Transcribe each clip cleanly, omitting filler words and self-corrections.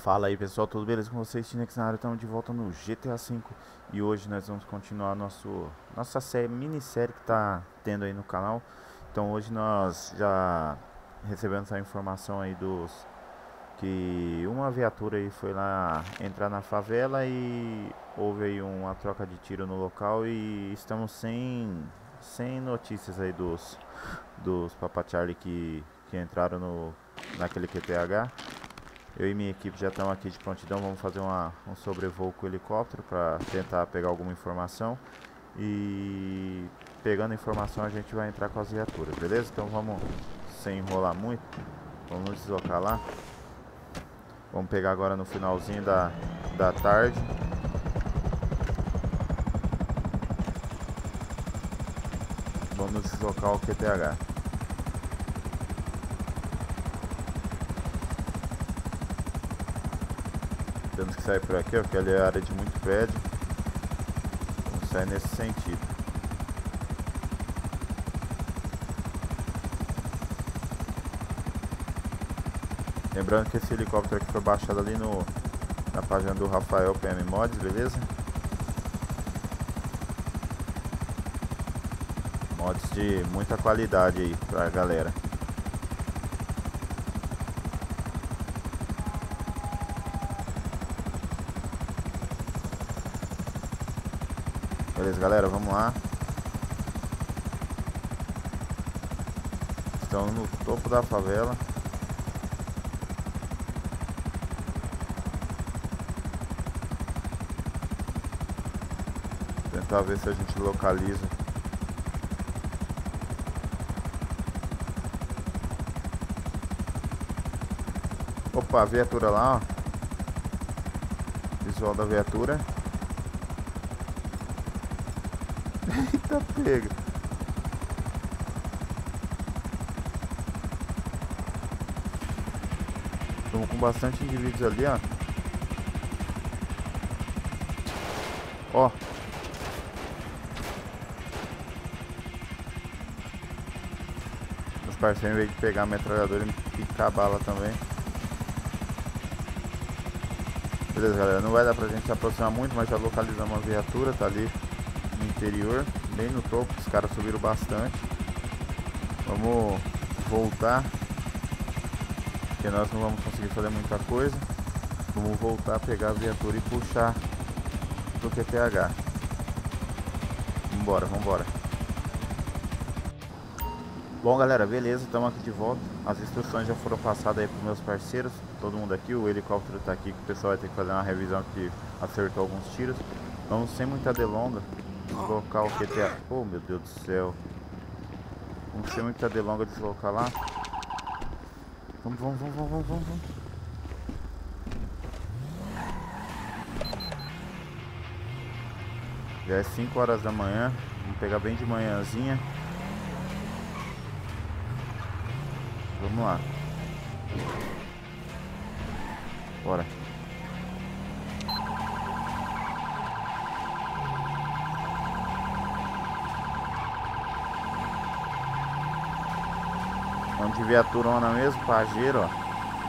Fala aí pessoal, tudo beleza com vocês? Tinex na área, estamos de volta no GTA V e hoje nós vamos continuar nossa minissérie que está tendo aí no canal. Então hoje nós já recebemos a informação aí que uma viatura aí foi lá entrar na favela e houve aí uma troca de tiro no local e estamos sem notícias aí dos Papa Charlie que entraram naquele QTH. Eu e minha equipe já estamos aqui de prontidão, vamos fazer um sobrevoo com o helicóptero para tentar pegar alguma informação. E pegando a informação a gente vai entrar com as viaturas, beleza? Então vamos, sem enrolar muito, vamos nos deslocar lá. Vamos pegar agora no finalzinho da tarde. Vamos nos deslocar ao QTH. Temos que sair por aqui, ó, porque ali é área de muito prédio. Vamos sair nesse sentido. Lembrando que esse helicóptero aqui foi baixado ali na página do Rafael PM Mods, beleza? Mods de muita qualidade aí pra galera. Beleza, galera, vamos lá. Estamos no topo da favela. Tentar ver se a gente localiza. Opa, a viatura lá, ó. Visual da viatura. Eita, pega. Estamos com bastante indivíduos ali, ó. Ó. Os parceiros, em vez de pegar a metralhadora e picar a bala também. Beleza, galera. Não vai dar pra gente se aproximar muito, mas já localizamos a viatura, tá ali no interior, bem no topo. Os caras subiram bastante. Vamos voltar, porque nós não vamos conseguir fazer muita coisa. Vamos voltar, pegar a viatura e puxar pro QTH. Vambora, vambora. Bom, galera, beleza, estamos aqui de volta. As instruções já foram passadas aí pros meus parceiros. Todo mundo aqui, o helicóptero tá aqui, que o pessoal vai ter que fazer uma revisão, que acertou alguns tiros. Vamos sem muita delonga deslocar o QTH. Oh, meu Deus do céu. Vamos sem muita delonga deslocar lá. Vamos. Já é 5 horas da manhã. Vamos pegar bem de manhãzinha. Vamos lá. Bora. Vamos de viaturona mesmo, pajeiro, ó.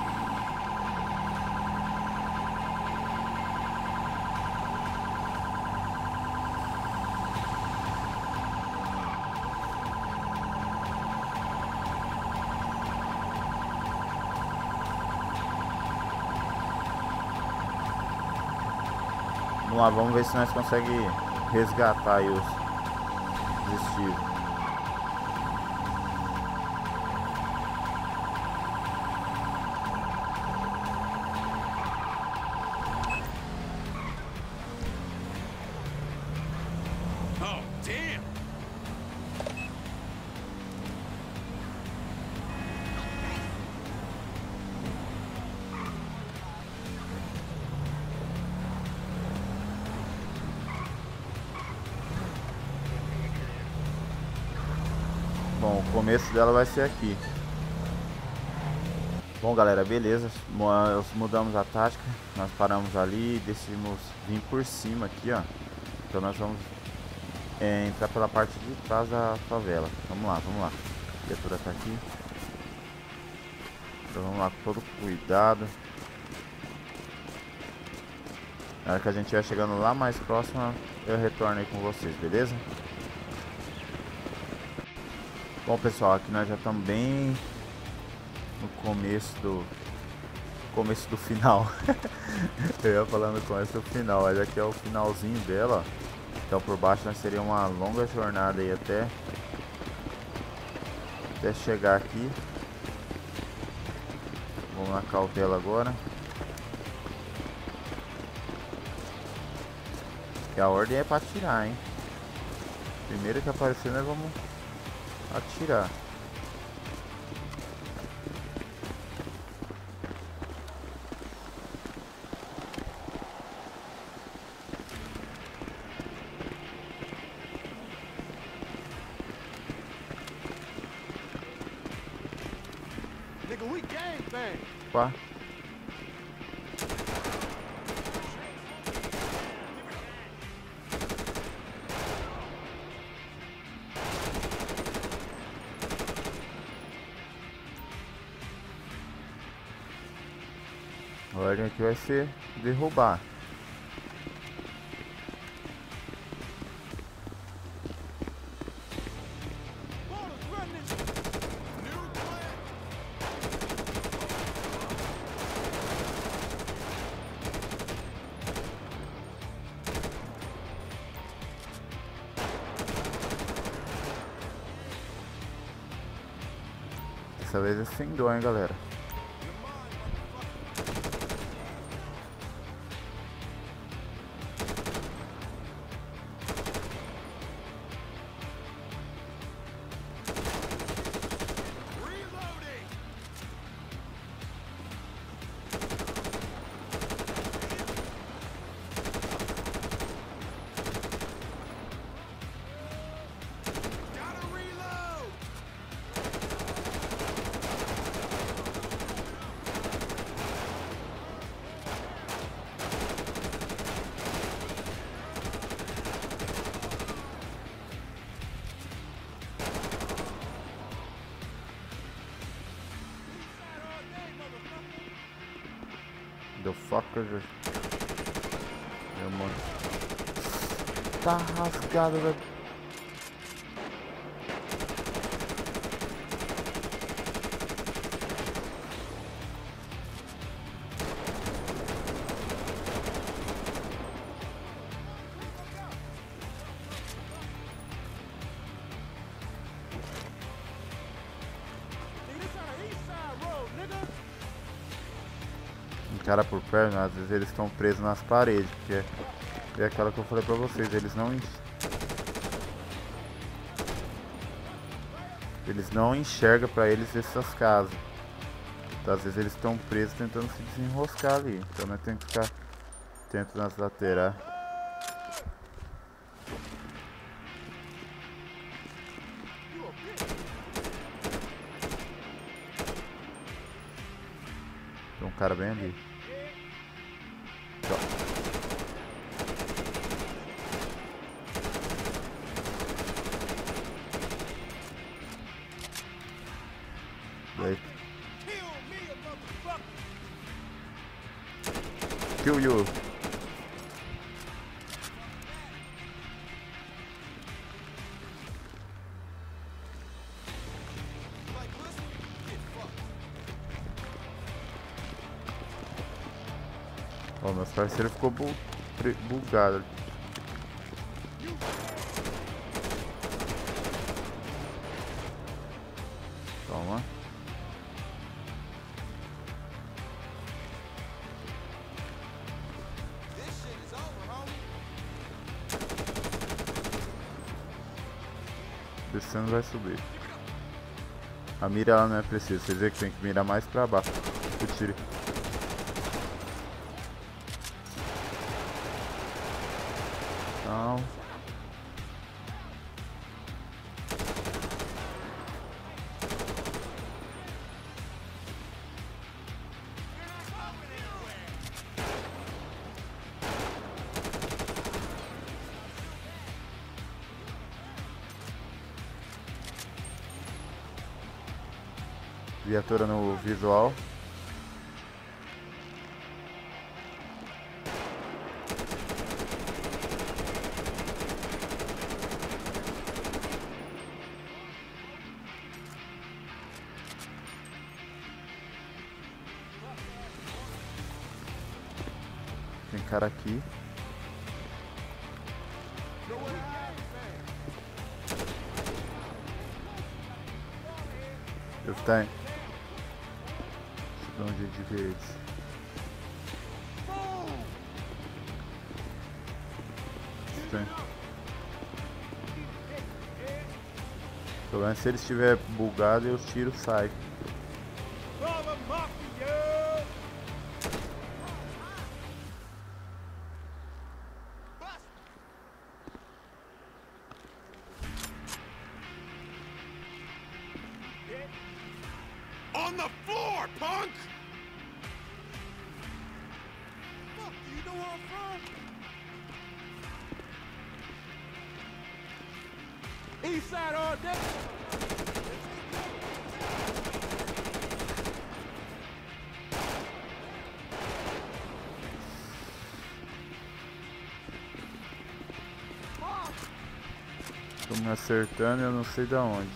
Vamos lá, vamos ver se nós conseguimos resgatar aí os tiros. Oh, damn! Bom, o começo dela vai ser aqui. Bom, galera, beleza. Nós mudamos a tática. Nós paramos ali e decidimos vir por cima aqui, ó. Então nós vamos entrar pela parte de trás da favela. Vamos lá, vamos lá. A viatura tá aqui. Então vamos lá com todo cuidado. Na hora que a gente estiver chegando lá mais próximo, eu retorno aí com vocês, beleza? Bom, pessoal, aqui nós já estamos bem no começo do final. Eu ia falando no começo do final, mas aqui é o finalzinho dela, ó. Então por baixo nós seria uma longa jornada aí até chegar aqui. Vamos na cautela agora. Que a ordem é para atirar, hein? Primeiro que aparecer nós vamos atirar. Nigga, we gangbang. Opa. A ordem aqui vai ser derrubar. Dessa vez é sem dó, hein, galera. The fucker. Meu mano. Tá rasgado, velho. Cara por perna, às vezes eles estão presos nas paredes, porque é aquela que eu falei pra vocês, eles não enxergam pra eles essas casas. Então às vezes eles estão presos tentando se desenroscar ali, então nós temos que ficar atento nas laterais. Tem um cara bem ali. Kill you. Ó, meu parceiro ficou bugado. Toma. Descendo vai subir. A mira ela não é precisa, vocês veem que tem que mirar mais pra baixo. O tiro. Não. Viatura no visual. Tem cara aqui. Eu tá. Deixa eu dar um jeito de ver eles. Pelo menos se ele estiver bugado, eu tiro e saio. On the floor, punk! Fuck, do you know where I'm from? East side all day. Tô me acertando e eu não sei da onde.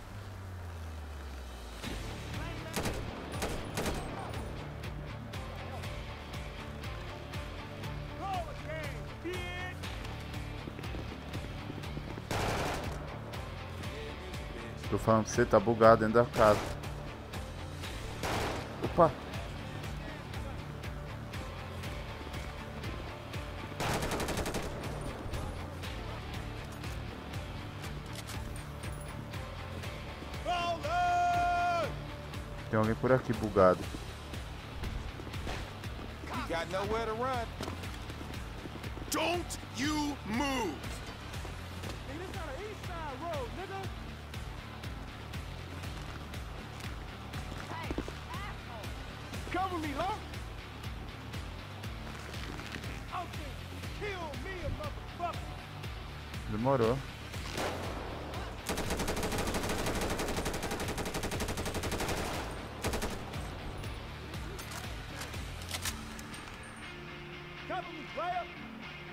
Tô falando pra você, tá bugado dentro da casa. Opa! Tem alguém por aqui bugado. You got nowhere to run. Don't you move! Hey, this on the east side road, nigga. Hey, asshole! Cover me, huh? Okay, kill me, a motherfucker! Demorou. Cover me, player!